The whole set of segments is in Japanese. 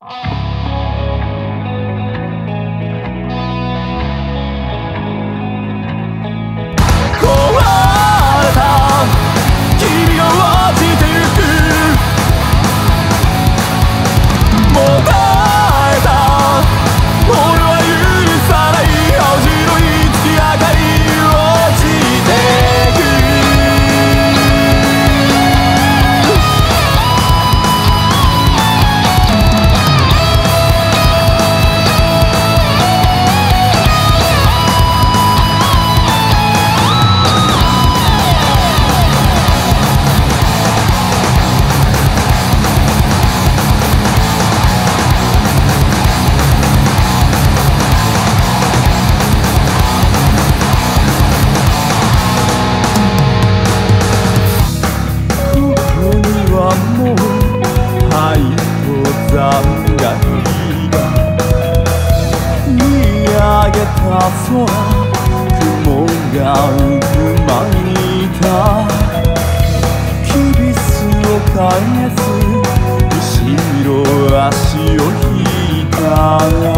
雲が渦巻いたキビスを返す後ろ足を引いた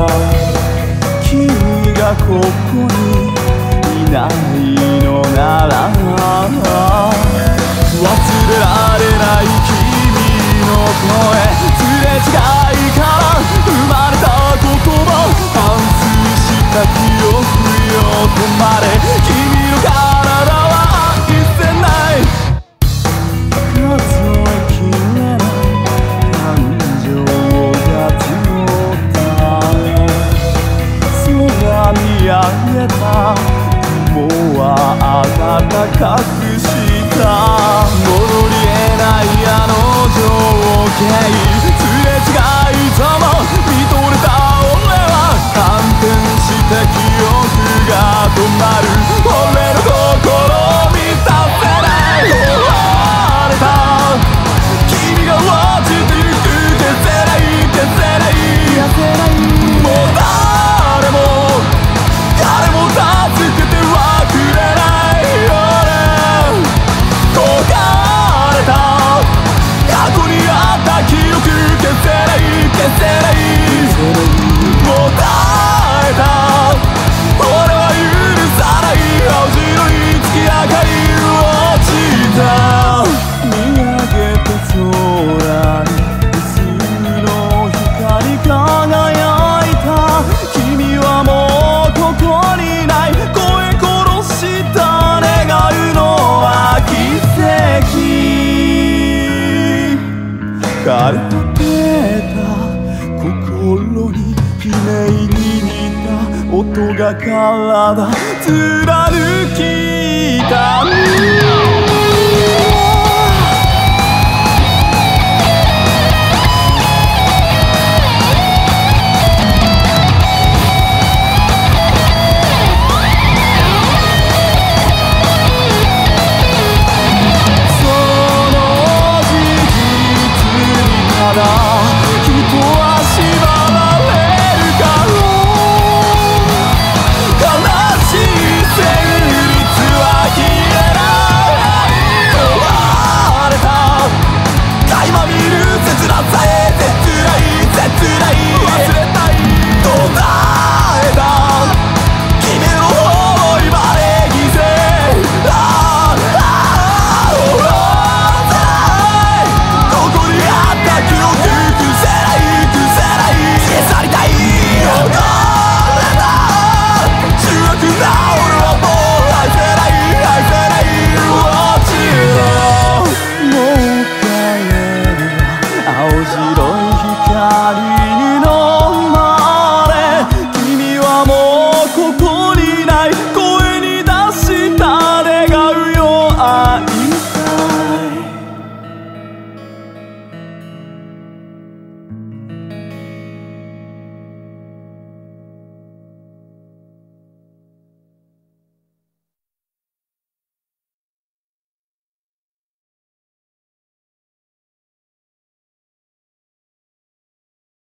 君がここにいないのなら忘れられない君の声すれ違いから生まれた言葉反芻した記憶よ止まれ君の体は愛せない数えきれない感情が募った空見上げた雲は暖かくした戻り得ないあの情景すれ違いざま見とれた俺は反転した記憶が止まる俺の心を満たせない壊れた君が落ちてゆく消せない消せないもう誰も助けてはくれない俺焦がれた過去にあった記憶消せない消せないもう耐えた俺は許さない青白い月明かり落ちた見上げた空に無数の光輝いた君はもうここにない声殺した願うのは奇跡枯れ果てた心に悲鳴に似た音が体貫きた